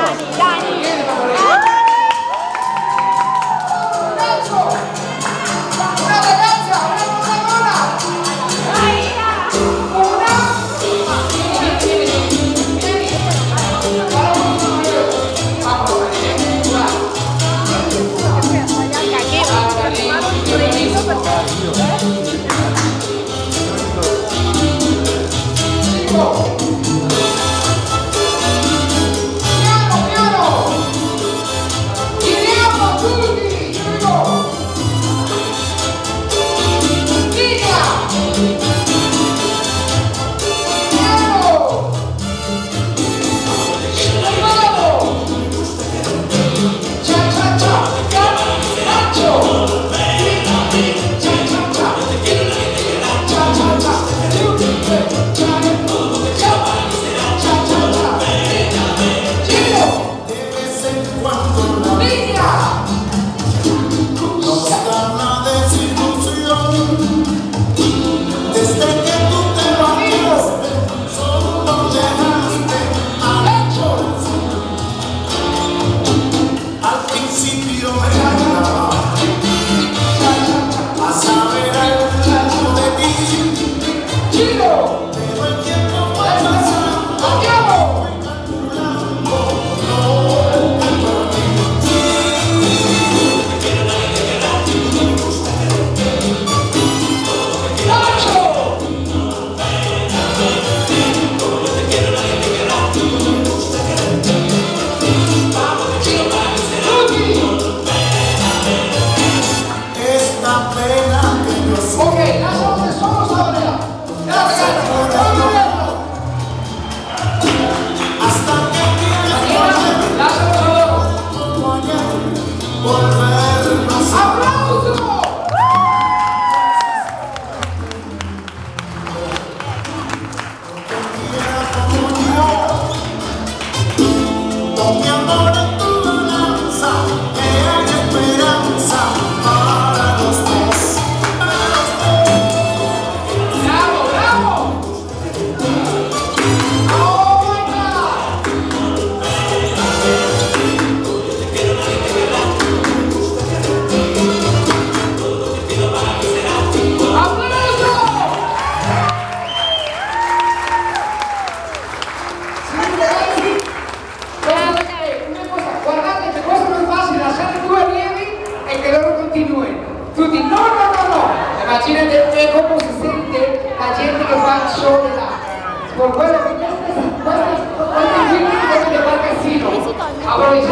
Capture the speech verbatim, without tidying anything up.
Tutti, no, no, no, no, imagínate cómo se siente la gente che fa il show di là, con quello che questa, questa, questa, questa, questa, questa, questa, questa, questa, questa, questa, questa, questa,